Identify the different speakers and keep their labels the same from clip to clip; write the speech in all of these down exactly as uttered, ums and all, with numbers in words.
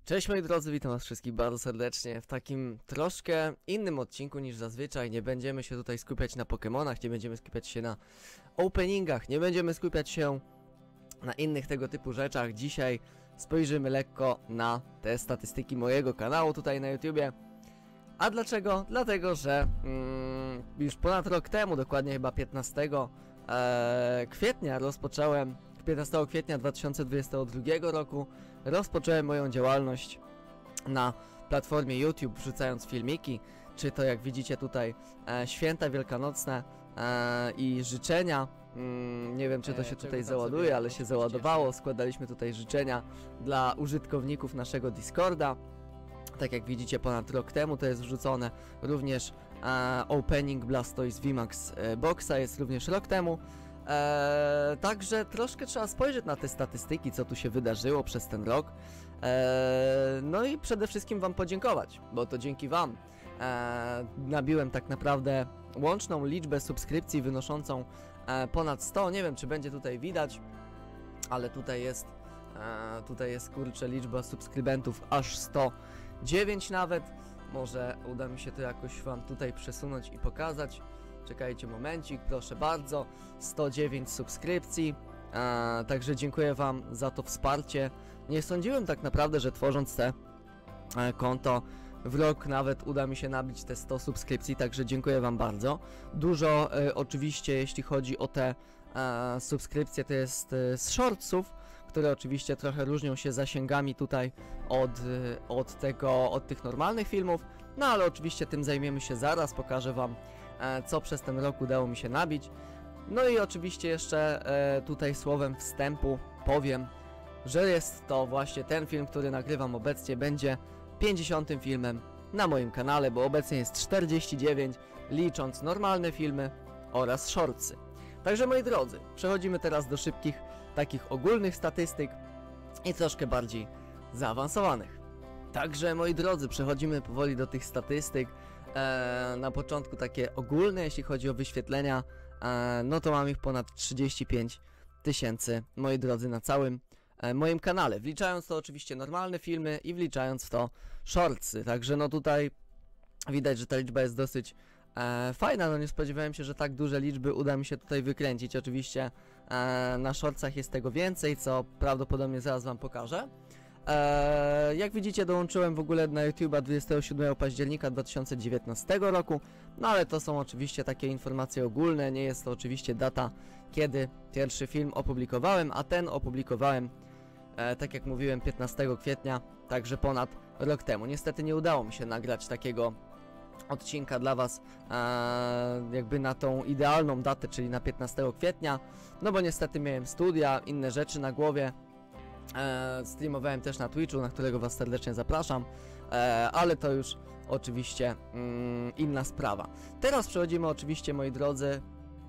Speaker 1: Cześć moi drodzy, witam was wszystkich bardzo serdecznie w takim troszkę innym odcinku niż zazwyczaj. Nie będziemy się tutaj skupiać na Pokemonach, nie będziemy skupiać się na openingach, nie będziemy skupiać się na innych tego typu rzeczach. Dzisiaj spojrzymy lekko na te statystyki mojego kanału tutaj na YouTubie. A dlaczego? Dlatego, że mm, już ponad rok temu, dokładnie chyba piętnastego kwietnia rozpocząłem piętnastego kwietnia dwa tysiące dwudziestego drugiego roku rozpocząłem moją działalność na platformie YouTube, wrzucając filmiki, czy to jak widzicie tutaj e, święta wielkanocne e, i życzenia. Mm, nie wiem czy to się tutaj załaduje, ale się załadowało. Składaliśmy tutaj życzenia dla użytkowników naszego Discorda. Tak jak widzicie, ponad rok temu to jest wrzucone. Również e, opening Blastoise V MAX e, Boxa jest również rok temu. Eee, także troszkę trzeba spojrzeć na te statystyki, co tu się wydarzyło przez ten rok. Eee, no i przede wszystkim wam podziękować, bo to dzięki wam eee, nabiłem tak naprawdę łączną liczbę subskrypcji wynoszącą e, ponad sto. Nie wiem czy będzie tutaj widać, ale tutaj jest e, tutaj jest kurczę liczba subskrybentów aż sto dziewięć nawet. Może uda mi się to jakoś wam tutaj przesunąć i pokazać. Czekajcie momencik, proszę bardzo, sto dziewięć subskrypcji, e, także dziękuję wam za to wsparcie. Nie sądziłem tak naprawdę, że tworząc te e, konto w rok nawet uda mi się nabić te sto subskrypcji, także dziękuję wam bardzo. Dużo e, oczywiście jeśli chodzi o te e, subskrypcje to jest e, z shortsów, które oczywiście trochę różnią się zasięgami tutaj od, e, od tego, od tych normalnych filmów, no ale oczywiście tym zajmiemy się zaraz, pokażę wam co przez ten rok udało mi się nabić. No i oczywiście jeszcze e, tutaj słowem wstępu powiem, że jest to właśnie ten film, który nagrywam obecnie, będzie pięćdziesiątym filmem na moim kanale, bo obecnie jest czterdzieści dziewięć, licząc normalne filmy oraz shortsy. Także moi drodzy, przechodzimy teraz do szybkich, takich ogólnych statystyk i troszkę bardziej zaawansowanych. Także moi drodzy, przechodzimy powoli do tych statystyk. E, na początku takie ogólne, jeśli chodzi o wyświetlenia, e, no to mam ich ponad trzydzieści pięć tysięcy, moi drodzy, na całym e, moim kanale, wliczając to oczywiście normalne filmy i wliczając w to shortsy, także no tutaj widać, że ta liczba jest dosyć e, fajna, no nie spodziewałem się, że tak duże liczby uda mi się tutaj wykręcić. Oczywiście e, na shortsach jest tego więcej, co prawdopodobnie zaraz wam pokażę. Eee, jak widzicie, dołączyłem w ogóle na YouTube'a dwudziestego siódmego października dwa tysiące dziewiętnastego roku, no ale to są oczywiście takie informacje ogólne, nie jest to oczywiście data, kiedy pierwszy film opublikowałem, a ten opublikowałem, e, tak jak mówiłem, piętnastego kwietnia, także ponad rok temu. Niestety nie udało mi się nagrać takiego odcinka dla was e, jakby na tą idealną datę, czyli na piętnastego kwietnia, no bo niestety miałem studia, inne rzeczy na głowie. E, streamowałem też na Twitchu, na którego was serdecznie zapraszam, e, ale to już oczywiście mm, inna sprawa. Teraz przechodzimy oczywiście, moi drodzy,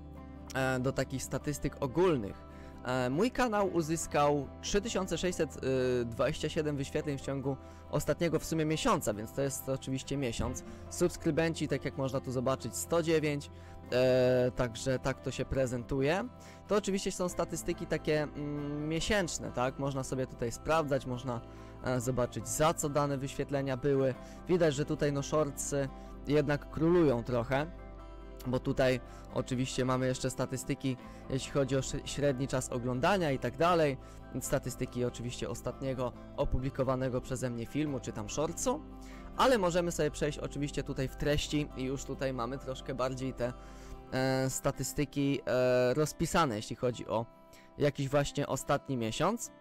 Speaker 1: e, do takich statystyk ogólnych. E, mój kanał uzyskał trzy tysiące sześćset dwadzieścia siedem wyświetleń w ciągu ostatniego w sumie miesiąca, więc to jest oczywiście miesiąc. Subskrybenci, tak jak można tu zobaczyć, sto dziewięć, e, także tak to się prezentuje. To oczywiście są statystyki takie mm, miesięczne, tak? Można sobie tutaj sprawdzać, można e, zobaczyć, za co dane wyświetlenia były. Widać, że tutaj no shortsy jednak królują trochę, bo tutaj oczywiście mamy jeszcze statystyki, jeśli chodzi o średni czas oglądania i tak dalej. Statystyki oczywiście ostatniego opublikowanego przeze mnie filmu, czy tam shortsu. Ale możemy sobie przejść oczywiście tutaj w treści i już tutaj mamy troszkę bardziej te e, statystyki e, rozpisane, jeśli chodzi o jakiś właśnie ostatni miesiąc.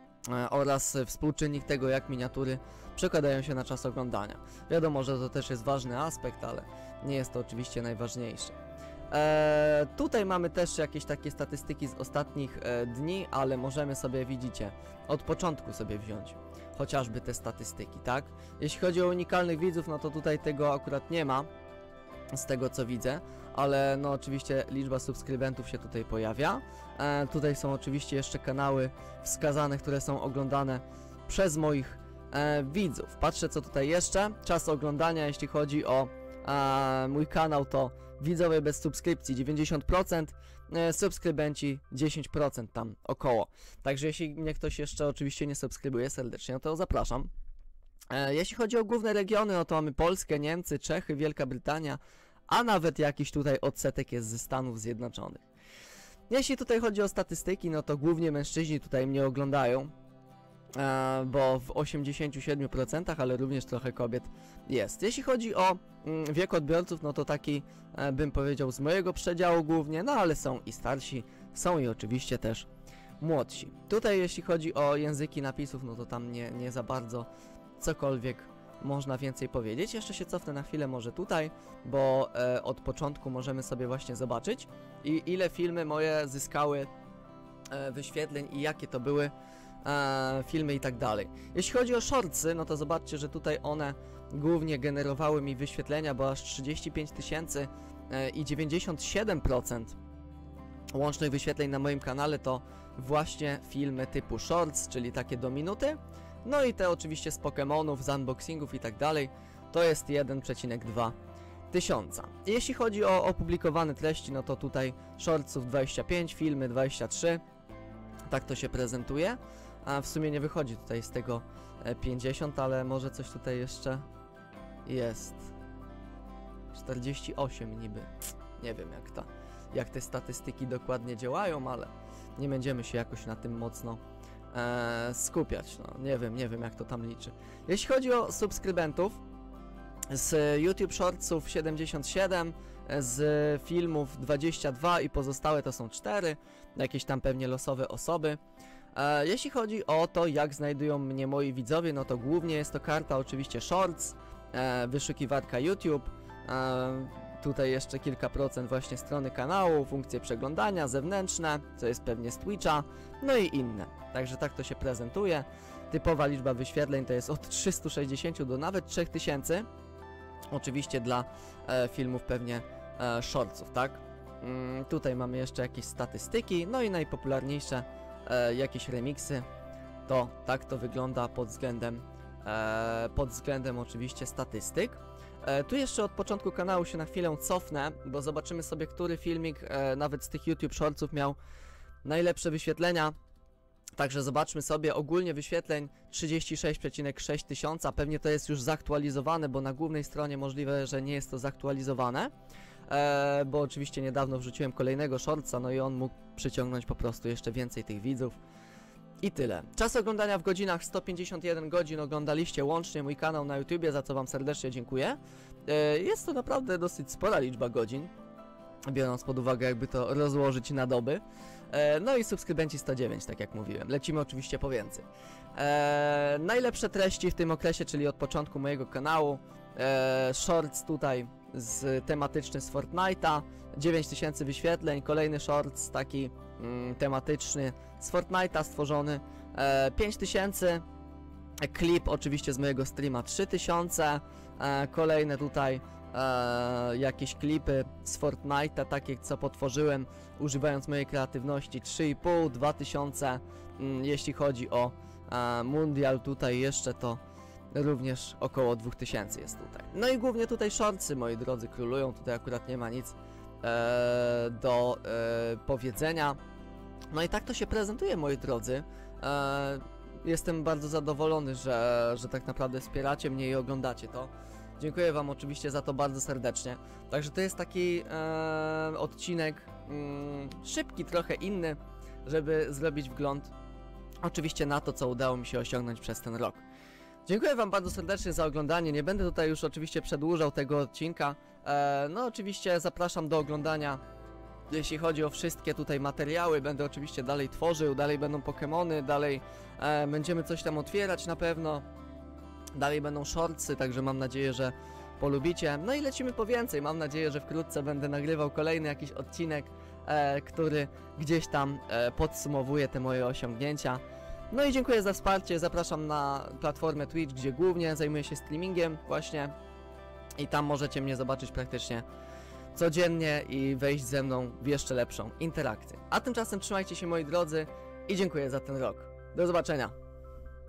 Speaker 1: Oraz współczynnik tego, jak miniatury przekładają się na czas oglądania. Wiadomo, że to też jest ważny aspekt, ale nie jest to oczywiście najważniejsze. Eee, tutaj mamy też jakieś takie statystyki z ostatnich e, dni, ale możemy sobie, widzicie, od początku sobie wziąć chociażby te statystyki, tak? Jeśli chodzi o unikalnych widzów, no to tutaj tego akurat nie ma, z tego co widzę, ale no oczywiście liczba subskrybentów się tutaj pojawia. E, tutaj są oczywiście jeszcze kanały wskazane, które są oglądane przez moich e, widzów. Patrzę co tutaj jeszcze, czas oglądania, jeśli chodzi o e, mój kanał, to widzowie bez subskrypcji dziewięćdziesiąt procent, e, subskrybenci dziesięć procent tam około. Także jeśli mnie ktoś jeszcze oczywiście nie subskrybuje serdecznie, no to zapraszam. E, jeśli chodzi o główne regiony, no to mamy Polskę, Niemcy, Czechy, Wielka Brytania, a nawet jakiś tutaj odsetek jest ze Stanów Zjednoczonych. Jeśli tutaj chodzi o statystyki, no to głównie mężczyźni tutaj mnie oglądają, e, bo w osiemdziesięciu siedmiu procentach, ale również trochę kobiet jest. Jeśli chodzi o mm, wiek odbiorców, no to taki e, bym powiedział z mojego przedziału głównie, no ale są i starsi, są i oczywiście też młodsi. Tutaj jeśli chodzi o języki napisów, no to tam nie, nie za bardzo cokolwiek można więcej powiedzieć. Jeszcze się cofnę na chwilę może tutaj, bo e, od początku możemy sobie właśnie zobaczyć i ile filmy moje zyskały e, wyświetleń i jakie to były e, filmy i tak dalej. Jeśli chodzi o shortsy, no to zobaczcie, że tutaj one głównie generowały mi wyświetlenia, bo aż trzydzieści pięć tysięcy e, i dziewięćdziesiąt siedem procent łącznych wyświetleń na moim kanale to właśnie filmy typu shorts, czyli takie do minuty. No i te oczywiście z Pokemonów, z unboxingów i tak dalej, to jest jeden przecinek dwa tysiąca. Jeśli chodzi o opublikowane treści, no to tutaj shortsów dwadzieścia pięć, filmy dwadzieścia trzy, tak to się prezentuje. A w sumie nie wychodzi tutaj z tego pięćdziesiąt, ale może coś tutaj jeszcze jest. czterdzieści osiem niby. Nie wiem jak ta, jak te statystyki dokładnie działają, ale nie będziemy się jakoś na tym mocno E, skupiać, no nie wiem, nie wiem jak to tam liczy. Jeśli chodzi o subskrybentów, z YouTube Shortsów siedemdziesiąt siedem, z filmów dwadzieścia dwa i pozostałe to są cztery, jakieś tam pewnie losowe osoby. E, jeśli chodzi o to, jak znajdują mnie moi widzowie, no to głównie jest to karta oczywiście Shorts, e, wyszukiwarka YouTube, e, tutaj jeszcze kilka procent właśnie strony kanału, funkcje przeglądania, zewnętrzne, co jest pewnie z Twitcha, no i inne. Także tak to się prezentuje. Typowa liczba wyświetleń to jest od trzystu sześćdziesięciu do nawet trzech tysięcy. Oczywiście dla e, filmów pewnie e, shortsów, tak? Mm, tutaj mamy jeszcze jakieś statystyki, no i najpopularniejsze e, jakieś remiksy. To tak to wygląda pod względem, e, pod względem oczywiście statystyk. E, tu jeszcze od początku kanału się na chwilę cofnę, bo zobaczymy sobie, który filmik e, nawet z tych YouTube Shortsów miał najlepsze wyświetlenia. Także zobaczmy sobie, ogólnie wyświetleń trzydzieści sześć przecinek sześć tysiąca, pewnie to jest już zaktualizowane, bo na głównej stronie możliwe, że nie jest to zaktualizowane, e, bo oczywiście niedawno wrzuciłem kolejnego shortsa, no i on mógł przyciągnąć po prostu jeszcze więcej tych widzów. I tyle. Czas oglądania w godzinach, sto pięćdziesiąt jeden godzin oglądaliście łącznie mój kanał na YouTubie, za co wam serdecznie dziękuję. E, jest to naprawdę dosyć spora liczba godzin, biorąc pod uwagę jakby to rozłożyć na doby. E, no i subskrybenci sto dziewięć, tak jak mówiłem. Lecimy oczywiście po więcej. E, najlepsze treści w tym okresie, czyli od początku mojego kanału. E, shorts tutaj z tematyczny z Fortnite'a, dziewięć tysięcy wyświetleń. Kolejny shorts taki mm, tematyczny z Fortnite'a stworzony, e, pięć tysięcy. Klip oczywiście z mojego streama trzy tysiące. E, kolejne tutaj E, jakieś klipy z Fortnite'a, takie co potworzyłem używając mojej kreatywności, trzy i pół, dwa tysiące. mm, jeśli chodzi o e, mundial tutaj jeszcze to również około dwa tysiące jest tutaj. No i głównie tutaj shortsy, moi drodzy, królują, tutaj akurat nie ma nic e, do e, powiedzenia. No i tak to się prezentuje, moi drodzy. e, jestem bardzo zadowolony, że, że tak naprawdę wspieracie mnie i oglądacie to. Dziękuję wam oczywiście za to bardzo serdecznie. Także to jest taki e, odcinek mm, szybki, trochę inny, żeby zrobić wgląd oczywiście na to, co udało mi się osiągnąć przez ten rok. Dziękuję wam bardzo serdecznie za oglądanie. Nie będę tutaj już oczywiście przedłużał tego odcinka. E, no oczywiście zapraszam do oglądania, jeśli chodzi o wszystkie tutaj materiały. Będę oczywiście dalej tworzył, dalej będą Pokemony, dalej e, będziemy coś tam otwierać na pewno. Dalej będą shortsy, także mam nadzieję, że polubicie. No i lecimy po więcej. Mam nadzieję, że wkrótce będę nagrywał kolejny jakiś odcinek, e, który gdzieś tam e, podsumowuje te moje osiągnięcia. No i dziękuję za wsparcie. Zapraszam na platformę Twitch, gdzie głównie zajmuję się streamingiem właśnie. I tam możecie mnie zobaczyć praktycznie codziennie i wejść ze mną w jeszcze lepszą interakcję. A tymczasem trzymajcie się, moi drodzy, i dziękuję za ten rok. Do zobaczenia.